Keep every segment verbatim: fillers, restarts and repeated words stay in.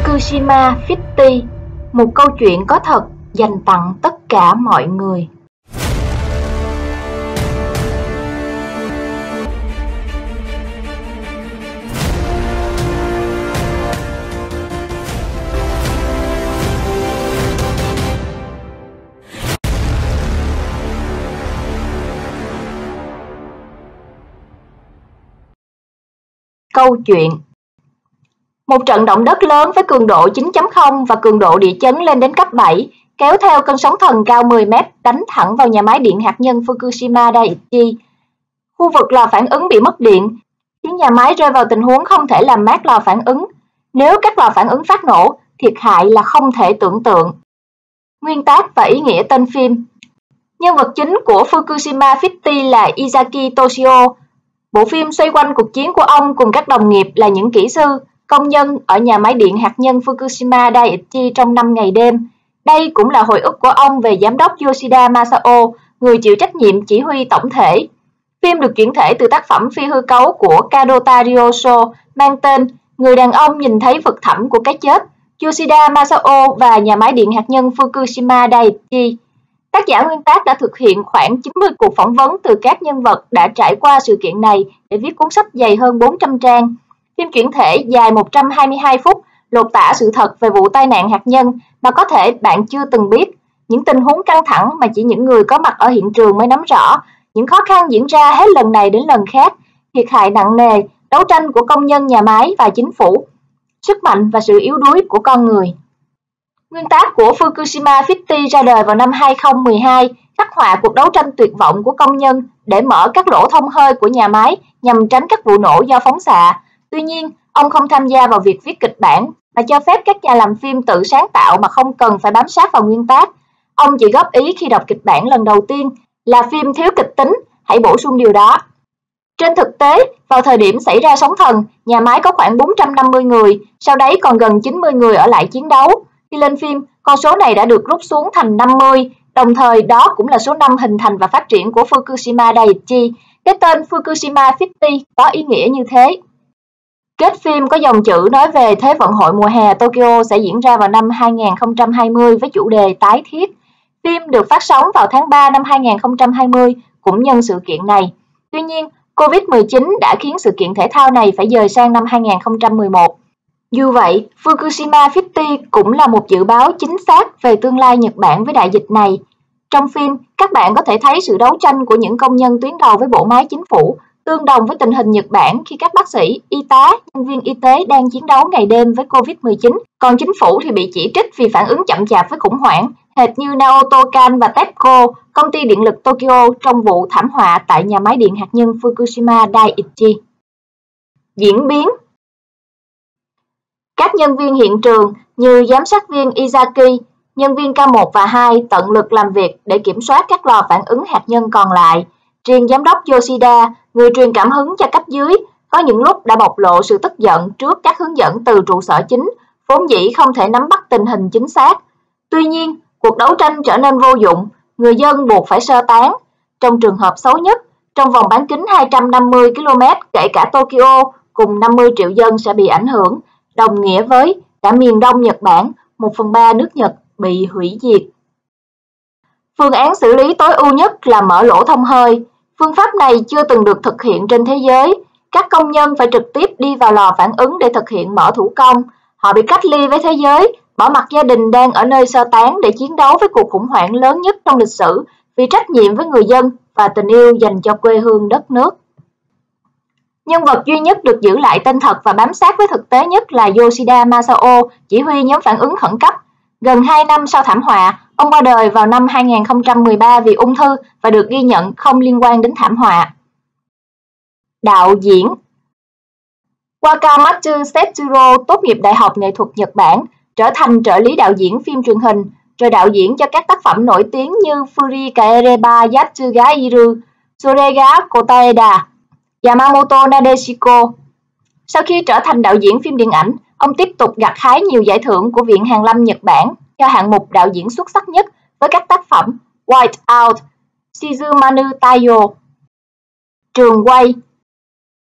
Fukushima Fitti, một câu chuyện có thật dành tặng tất cả mọi người. Câu chuyện. Một trận động đất lớn với cường độ chín chấm không và cường độ địa chấn lên đến cấp bảy, kéo theo cơn sóng thần cao mười mét đánh thẳng vào nhà máy điện hạt nhân Fukushima Daiichi. Khu vực lò phản ứng bị mất điện, khiến nhà máy rơi vào tình huống không thể làm mát lò phản ứng. Nếu các lò phản ứng phát nổ, thiệt hại là không thể tưởng tượng. Nguyên tác và ý nghĩa tên phim. Nhân vật chính của Fukushima Fitti là Izaki Toshio. Bộ phim xoay quanh cuộc chiến của ông cùng các đồng nghiệp là những kỹ sư, công nhân ở nhà máy điện hạt nhân Fukushima Daiichi trong năm ngày đêm. Đây cũng là hồi ức của ông về giám đốc Yoshida Masao, người chịu trách nhiệm chỉ huy tổng thể. Phim được chuyển thể từ tác phẩm phi hư cấu của Kadota Ryoso mang tên Người đàn ông nhìn thấy vực thẳm của cái chết, Yoshida Masao và nhà máy điện hạt nhân Fukushima Daiichi. Tác giả nguyên tác đã thực hiện khoảng chín mươi cuộc phỏng vấn từ các nhân vật đã trải qua sự kiện này để viết cuốn sách dày hơn bốn trăm trang. Phim chuyển thể dài một trăm hai mươi hai phút, lột tả sự thật về vụ tai nạn hạt nhân mà có thể bạn chưa từng biết, những tình huống căng thẳng mà chỉ những người có mặt ở hiện trường mới nắm rõ, những khó khăn diễn ra hết lần này đến lần khác, thiệt hại nặng nề, đấu tranh của công nhân nhà máy và chính phủ, sức mạnh và sự yếu đuối của con người. Nguyên tác của Fukushima Fitti ra đời vào năm hai không một hai, khắc họa cuộc đấu tranh tuyệt vọng của công nhân để mở các lỗ thông hơi của nhà máy nhằm tránh các vụ nổ do phóng xạ. Tuy nhiên, ông không tham gia vào việc viết kịch bản, mà cho phép các nhà làm phim tự sáng tạo mà không cần phải bám sát vào nguyên tác. Ông chỉ góp ý khi đọc kịch bản lần đầu tiên là phim thiếu kịch tính, hãy bổ sung điều đó. Trên thực tế, vào thời điểm xảy ra sóng thần, nhà máy có khoảng bốn trăm năm mươi người, sau đấy còn gần chín mươi người ở lại chiến đấu. Khi lên phim, con số này đã được rút xuống thành năm mươi, đồng thời đó cũng là số năm hình thành và phát triển của Fukushima Daiichi. Cái tên Fukushima Fitti có ý nghĩa như thế. Kết phim có dòng chữ nói về Thế vận hội mùa hè Tokyo sẽ diễn ra vào năm hai không hai không với chủ đề tái thiết. Phim được phát sóng vào tháng ba năm hai không hai không cũng nhân sự kiện này. Tuy nhiên, Covid mười chín đã khiến sự kiện thể thao này phải dời sang năm hai không một một. Dù vậy, Fukushima Fitti cũng là một dự báo chính xác về tương lai Nhật Bản với đại dịch này. Trong phim, các bạn có thể thấy sự đấu tranh của những công nhân tuyến đầu với bộ máy chính phủ, tương đồng với tình hình Nhật Bản khi các bác sĩ, y tá, nhân viên y tế đang chiến đấu ngày đêm với Covid mười chín, còn chính phủ thì bị chỉ trích vì phản ứng chậm chạp với khủng hoảng, hệt như Naoto Kan và TEPCO, công ty điện lực Tokyo trong vụ thảm họa tại nhà máy điện hạt nhân Fukushima Daiichi. Diễn biến. Các nhân viên hiện trường như giám sát viên Izaki, nhân viên K một và hai tận lực làm việc để kiểm soát các lò phản ứng hạt nhân còn lại. Riêng giám đốc Yoshida, người truyền cảm hứng cho cấp dưới, có những lúc đã bộc lộ sự tức giận trước các hướng dẫn từ trụ sở chính, vốn dĩ không thể nắm bắt tình hình chính xác. Tuy nhiên, cuộc đấu tranh trở nên vô dụng, người dân buộc phải sơ tán. Trong trường hợp xấu nhất, trong vòng bán kính hai trăm năm mươi ki lô mét kể cả Tokyo cùng năm mươi triệu dân sẽ bị ảnh hưởng, đồng nghĩa với cả miền đông Nhật Bản, một phần ba nước Nhật bị hủy diệt. Phương án xử lý tối ưu nhất là mở lỗ thông hơi. Phương pháp này chưa từng được thực hiện trên thế giới. Các công nhân phải trực tiếp đi vào lò phản ứng để thực hiện mở thủ công. Họ bị cách ly với thế giới, bỏ mặc gia đình đang ở nơi sơ tán để chiến đấu với cuộc khủng hoảng lớn nhất trong lịch sử vì trách nhiệm với người dân và tình yêu dành cho quê hương đất nước. Nhân vật duy nhất được giữ lại tên thật và bám sát với thực tế nhất là Yoshida Masao, chỉ huy nhóm phản ứng khẩn cấp. Gần hai năm sau thảm họa, ông qua đời vào năm hai không một ba vì ung thư và được ghi nhận không liên quan đến thảm họa. Đạo diễn. Wakamatsu Setsuro tốt nghiệp Đại học Nghệ thuật Nhật Bản, trở thành trợ lý đạo diễn phim truyền hình, rồi đạo diễn cho các tác phẩm nổi tiếng như Furi Kaereba Yatsugairu, Sorega Kotaeda, Yamamoto Nadeshiko. Sau khi trở thành đạo diễn phim điện ảnh, ông tiếp tục gặt hái nhiều giải thưởng của Viện Hàn lâm Nhật Bản cho hạng mục đạo diễn xuất sắc nhất với các tác phẩm White Out, Shizumanu Taiyo, Trường quay.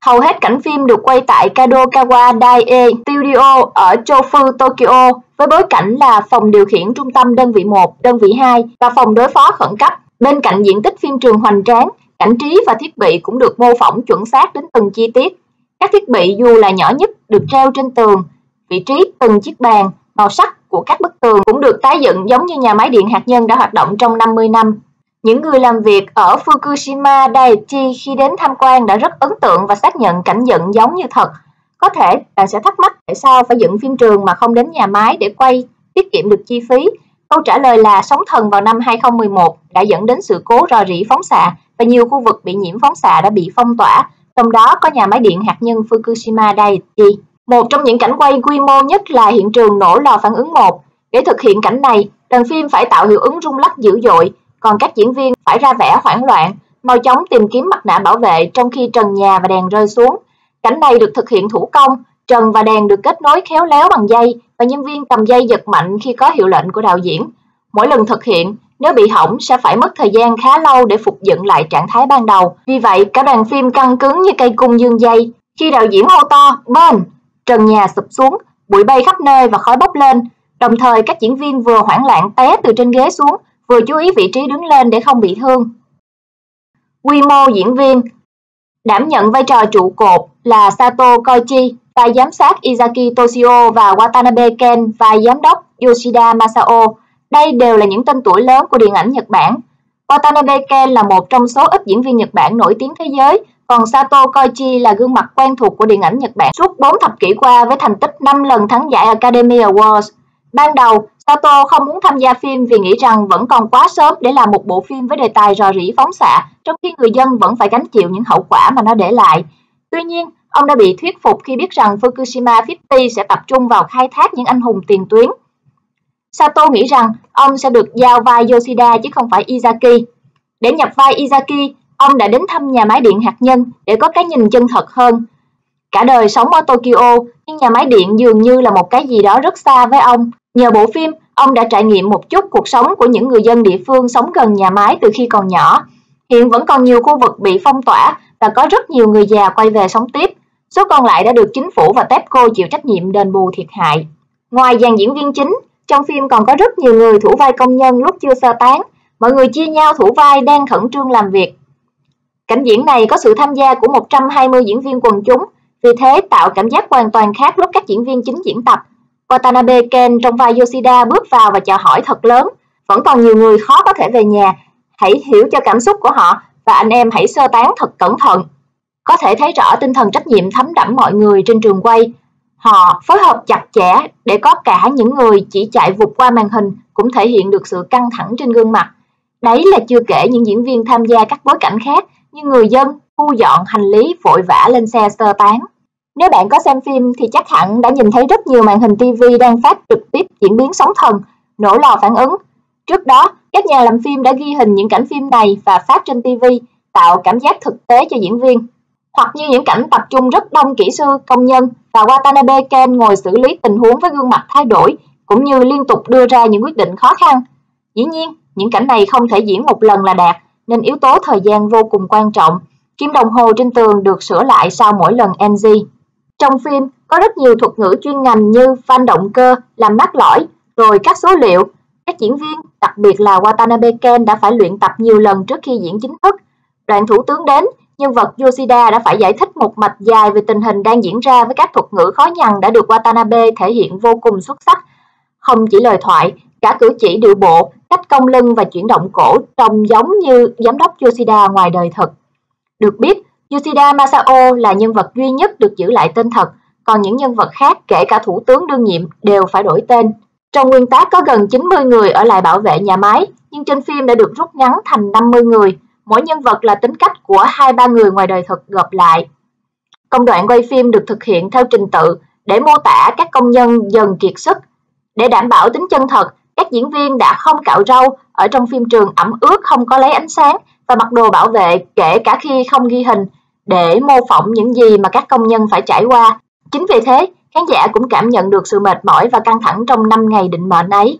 Hầu hết cảnh phim được quay tại Kadokawa Daie Studio ở Chofu, Tokyo, với bối cảnh là phòng điều khiển trung tâm đơn vị một, đơn vị hai và phòng đối phó khẩn cấp. Bên cạnh diện tích phim trường hoành tráng, cảnh trí và thiết bị cũng được mô phỏng chuẩn xác đến từng chi tiết. Các thiết bị dù là nhỏ nhất được treo trên tường, vị trí từng chiếc bàn, màu sắc của các bức tường cũng được tái dựng giống như nhà máy điện hạt nhân đã hoạt động trong năm mươi năm. Những người làm việc ở Fukushima Daiichi khi đến tham quan đã rất ấn tượng và xác nhận cảnh dựng giống như thật. Có thể bạn sẽ thắc mắc tại sao phải dựng phim trường mà không đến nhà máy để quay, tiết kiệm được chi phí. Câu trả lời là sóng thần vào năm hai không một một đã dẫn đến sự cố rò rỉ phóng xạ và nhiều khu vực bị nhiễm phóng xạ đã bị phong tỏa, trong đó có nhà máy điện hạt nhân Fukushima Daiichi. Một trong những cảnh quay quy mô nhất là hiện trường nổ lò phản ứng một. Để thực hiện cảnh này, đoàn phim phải tạo hiệu ứng rung lắc dữ dội, còn các diễn viên phải ra vẻ hoảng loạn, mau chóng tìm kiếm mặt nạ bảo vệ trong khi trần nhà và đèn rơi xuống. Cảnh này được thực hiện thủ công, trần và đèn được kết nối khéo léo bằng dây và nhân viên cầm dây giật mạnh khi có hiệu lệnh của đạo diễn. Mỗi lần thực hiện, nếu bị hỏng sẽ phải mất thời gian khá lâu để phục dựng lại trạng thái ban đầu. Vì vậy, cả đoàn phim căng cứng như cây cung dương dây. Khi đạo diễn hô to "Bên!", trần nhà sụp xuống, bụi bay khắp nơi và khói bốc lên. Đồng thời, các diễn viên vừa hoảng loạn té từ trên ghế xuống, vừa chú ý vị trí đứng lên để không bị thương. Quy mô diễn viên. Đảm nhận vai trò trụ cột là Sato Koichi, vai giám sát Izaki Toshio và Watanabe Ken, vai giám đốc Yoshida Masao. Đây đều là những tên tuổi lớn của điện ảnh Nhật Bản. Watanabe Ken là một trong số ít diễn viên Nhật Bản nổi tiếng thế giới, còn Sato Koichi là gương mặt quen thuộc của điện ảnh Nhật Bản suốt bốn thập kỷ qua với thành tích năm lần thắng giải Academy Awards. Ban đầu, Sato không muốn tham gia phim vì nghĩ rằng vẫn còn quá sớm để làm một bộ phim với đề tài rò rỉ phóng xạ, trong khi người dân vẫn phải gánh chịu những hậu quả mà nó để lại. Tuy nhiên, ông đã bị thuyết phục khi biết rằng Fukushima năm mươi sẽ tập trung vào khai thác những anh hùng tiền tuyến. Sato nghĩ rằng ông sẽ được giao vai Yoshida chứ không phải Izaki. Để nhập vai Izaki, ông đã đến thăm nhà máy điện hạt nhân để có cái nhìn chân thật hơn. Cả đời sống ở Tokyo, nhưng nhà máy điện dường như là một cái gì đó rất xa với ông. Nhờ bộ phim, ông đã trải nghiệm một chút cuộc sống của những người dân địa phương sống gần nhà máy từ khi còn nhỏ. Hiện vẫn còn nhiều khu vực bị phong tỏa và có rất nhiều người già quay về sống tiếp. Số còn lại đã được chính phủ và TEPCO chịu trách nhiệm đền bù thiệt hại. Ngoài dàn diễn viên chính, trong phim còn có rất nhiều người thủ vai công nhân lúc chưa sơ tán. Mọi người chia nhau thủ vai đang khẩn trương làm việc. Cảnh diễn này có sự tham gia của một trăm hai mươi diễn viên quần chúng, vì thế tạo cảm giác hoàn toàn khác lúc các diễn viên chính diễn tập. Watanabe Ken trong vai Yoshida bước vào và chào hỏi thật lớn. Vẫn còn nhiều người khó có thể về nhà. Hãy hiểu cho cảm xúc của họ và anh em hãy sơ tán thật cẩn thận. Có thể thấy rõ tinh thần trách nhiệm thấm đẫm mọi người trên trường quay. Họ phối hợp chặt chẽ để có cả những người chỉ chạy vụt qua màn hình cũng thể hiện được sự căng thẳng trên gương mặt. Đấy là chưa kể những diễn viên tham gia các bối cảnh khác như người dân, thu dọn hành lý vội vã lên xe sơ tán. Nếu bạn có xem phim thì chắc hẳn đã nhìn thấy rất nhiều màn hình ti vi đang phát trực tiếp diễn biến sóng thần, nổ lò phản ứng. Trước đó, các nhà làm phim đã ghi hình những cảnh phim này và phát trên ti vi, tạo cảm giác thực tế cho diễn viên. Hoặc như những cảnh tập trung rất đông kỹ sư, công nhân và Watanabe Ken ngồi xử lý tình huống với gương mặt thay đổi, cũng như liên tục đưa ra những quyết định khó khăn. Dĩ nhiên, những cảnh này không thể diễn một lần là đạt, nên yếu tố thời gian vô cùng quan trọng. Kim đồng hồ trên tường được sửa lại sau mỗi lần en giê. Trong phim có rất nhiều thuật ngữ chuyên ngành như van động cơ, làm mát lõi, rồi các số liệu. Các diễn viên, đặc biệt là Watanabe Ken đã phải luyện tập nhiều lần trước khi diễn chính thức. Đoạn thủ tướng đến, nhân vật Yoshida đã phải giải thích một mạch dài về tình hình đang diễn ra với các thuật ngữ khó nhằn đã được Watanabe thể hiện vô cùng xuất sắc. Không chỉ lời thoại, cả cử chỉ điệu bộ, cách cong lưng và chuyển động cổ trông giống như giám đốc Yoshida ngoài đời thật. Được biết, Yoshida Masao là nhân vật duy nhất được giữ lại tên thật, còn những nhân vật khác kể cả thủ tướng đương nhiệm đều phải đổi tên. Trong nguyên tác có gần chín mươi người ở lại bảo vệ nhà máy, nhưng trên phim đã được rút ngắn thành năm mươi người. Mỗi nhân vật là tính cách của hai ba người ngoài đời thật gộp lại. Công đoạn quay phim được thực hiện theo trình tự để mô tả các công nhân dần kiệt sức. Để đảm bảo tính chân thật, các diễn viên đã không cạo râu, ở trong phim trường ẩm ướt không có lấy ánh sáng và mặc đồ bảo vệ kể cả khi không ghi hình để mô phỏng những gì mà các công nhân phải trải qua. Chính vì thế, khán giả cũng cảm nhận được sự mệt mỏi và căng thẳng trong năm ngày định mệnh ấy.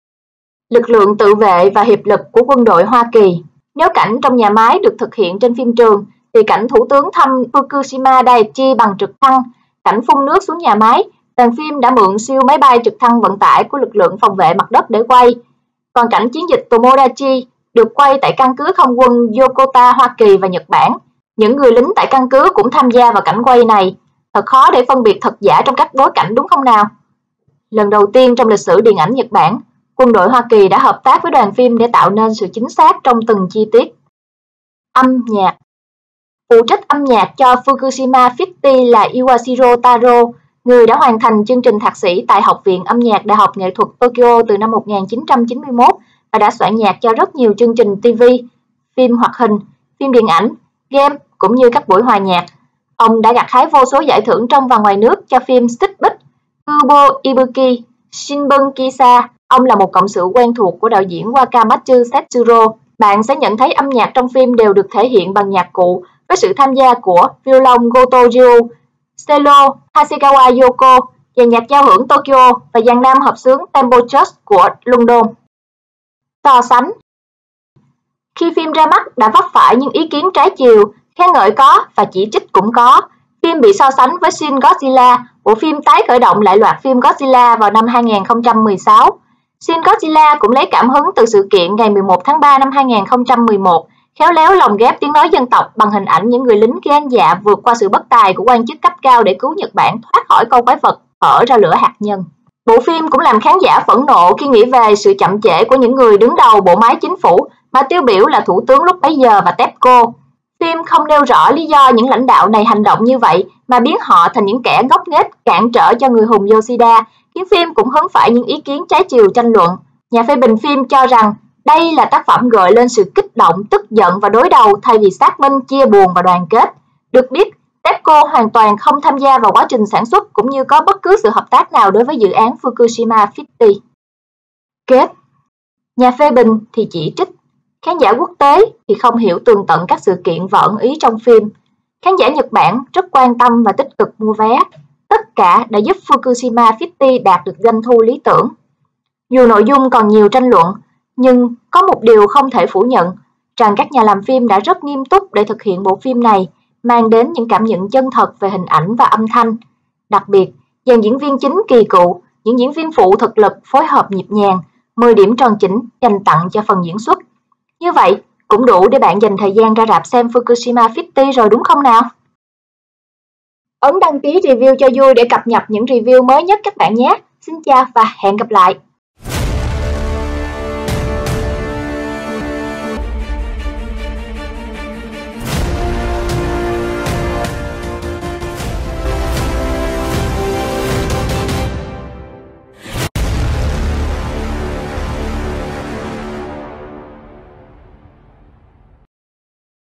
Lực lượng tự vệ và hiệp lực của quân đội Hoa Kỳ. Nếu cảnh trong nhà máy được thực hiện trên phim trường, thì cảnh thủ tướng thăm Fukushima Daiichi bằng trực thăng, cảnh phun nước xuống nhà máy, đoàn phim đã mượn siêu máy bay trực thăng vận tải của lực lượng phòng vệ mặt đất để quay. Còn cảnh chiến dịch Tomodachi được quay tại căn cứ không quân Yokota, Hoa Kỳ và Nhật Bản. Những người lính tại căn cứ cũng tham gia vào cảnh quay này. Thật khó để phân biệt thật giả trong các bối cảnh đúng không nào? Lần đầu tiên trong lịch sử điện ảnh Nhật Bản, quân đội Hoa Kỳ đã hợp tác với đoàn phim để tạo nên sự chính xác trong từng chi tiết. Âm nhạc. Phụ trách âm nhạc cho Fukushima năm mươi là Iwashiro Taro, người đã hoàn thành chương trình thạc sĩ tại Học viện Âm nhạc Đại học Nghệ thuật Tokyo từ năm một nghìn chín trăm chín mươi mốt và đã soạn nhạc cho rất nhiều chương trình ti vi, phim hoạt hình, phim điện ảnh, game cũng như các buổi hòa nhạc. Ông đã gặt hái vô số giải thưởng trong và ngoài nước cho phim Stitch Bích, Kubo Ibuki, Shinbun Kisa. Ông là một cộng sự quen thuộc của đạo diễn Wakamatsu Setsuro. Bạn sẽ nhận thấy âm nhạc trong phim đều được thể hiện bằng nhạc cụ với sự tham gia của violon Goto Ryu, cello Hasegawa Yoko, dàn nhạc giao hưởng Tokyo và dàn nam hợp xướng Tempo Church của London. So sánh. Khi phim ra mắt đã vấp phải những ý kiến trái chiều, khen ngợi có và chỉ trích cũng có. Phim bị so sánh với Shin Godzilla, bộ phim tái khởi động lại loạt phim Godzilla vào năm hai nghìn không trăm mười sáu. Shin Godzilla cũng lấy cảm hứng từ sự kiện ngày mười một tháng ba năm hai nghìn không trăm mười một, khéo léo lồng ghép tiếng nói dân tộc bằng hình ảnh những người lính gan dạ vượt qua sự bất tài của quan chức cấp cao để cứu Nhật Bản thoát khỏi con quái vật hở ra lửa hạt nhân. Bộ phim cũng làm khán giả phẫn nộ khi nghĩ về sự chậm trễ của những người đứng đầu bộ máy chính phủ mà tiêu biểu là thủ tướng lúc bấy giờ và TEPCO. Phim không nêu rõ lý do những lãnh đạo này hành động như vậy mà biến họ thành những kẻ ngốc nghếch cản trở cho người hùng Yoshida, khiến phim cũng hứng phải những ý kiến trái chiều tranh luận. Nhà phê bình phim cho rằng đây là tác phẩm gợi lên sự kích động, tức giận và đối đầu thay vì xác minh, chia buồn và đoàn kết. Được biết, TEPCO hoàn toàn không tham gia vào quá trình sản xuất cũng như có bất cứ sự hợp tác nào đối với dự án Fukushima năm mươi. Kết. Nhà phê bình thì chỉ trích, khán giả quốc tế thì không hiểu tường tận các sự kiện và ẩn ý trong phim. Khán giả Nhật Bản rất quan tâm và tích cực mua vé. Tất cả đã giúp Fukushima năm mươi đạt được doanh thu lý tưởng. Dù nội dung còn nhiều tranh luận, nhưng có một điều không thể phủ nhận, rằng các nhà làm phim đã rất nghiêm túc để thực hiện bộ phim này, mang đến những cảm nhận chân thật về hình ảnh và âm thanh. Đặc biệt, dàn diễn viên chính kỳ cựu, những diễn viên phụ thực lực phối hợp nhịp nhàng, mười điểm tròn chỉnh dành tặng cho phần diễn xuất. Như vậy, cũng đủ để bạn dành thời gian ra rạp xem Fukushima năm mươi rồi đúng không nào? Ấn đăng ký review cho vui để cập nhật những review mới nhất các bạn nhé. Xin chào và hẹn gặp lại!